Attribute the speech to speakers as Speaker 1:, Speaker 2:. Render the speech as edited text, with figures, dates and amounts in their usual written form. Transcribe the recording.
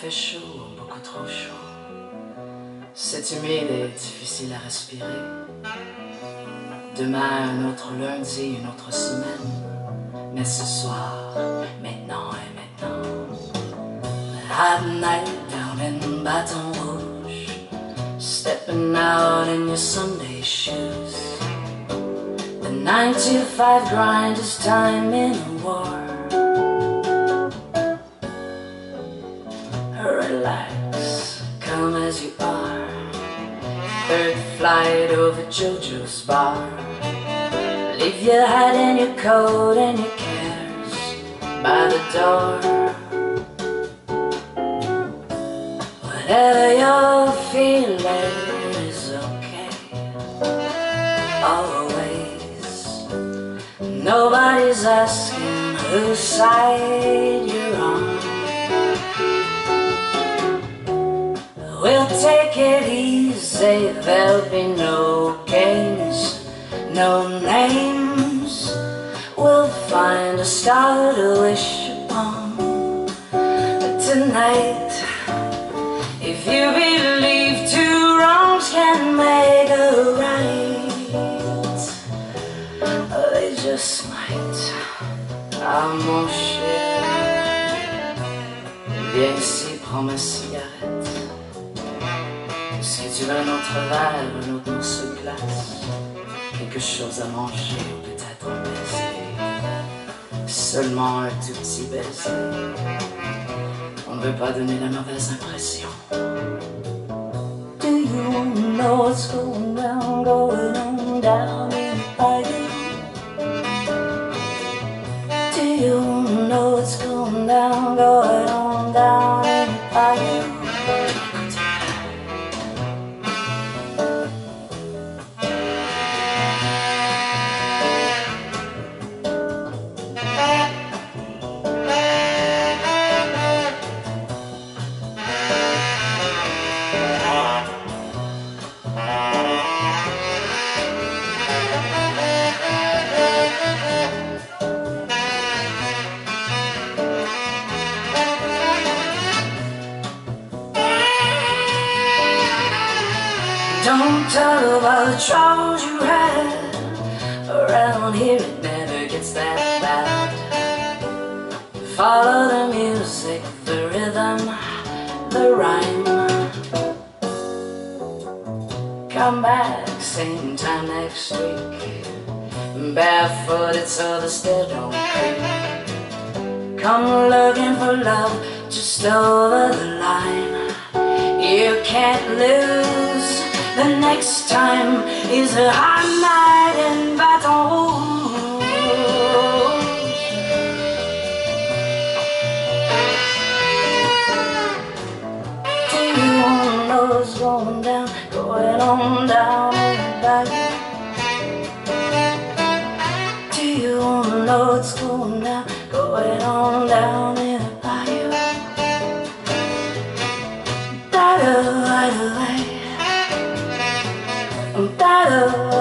Speaker 1: fait chaud, beaucoup trop chaud. C'est humide et difficile à respirer. Demain, un autre lundi, une autre semaine. Mais ce soir, maintenant et maintenant. Hot night down in Baton Rouge, stepping out in your Sunday shoes. The 9 to 5 grind is time in a war. Relax, come as you are. Third flight over JoJo's bar. Leave your hat and your coat and your cares by the door. Whatever you're feeling is okay, always. Nobody's asking whose side you're on. We'll take it easy, there'll be no games, no names. We'll find a star to wish upon tonight. If you believe two wrongs can make a right, they just might. Ah mon cher, viens ici, prends ma cigarette. Est-ce que tu veux un autre verre, un autre morceau de glace, quelque chose à manger ou peut-être un baiser? Seulement un tout petit baiser. On ne veut pas donner la mauvaise impression. Do you know what's going on down in the bayou? Do you know what's going on down in the bayou? Don't talk about the troubles you had. Around here it never gets that bad. Follow the music, the rhythm, the rhyme. Come back same time next week, barefooted so the stairs don't creak. Come looking for love just over the line. You can't lose. The next time is a hot night in Baton Rouge. Do you wanna know what's going on down in the bayou? Do you wanna know what's going on down in the bayou? Da-da-da-da-da.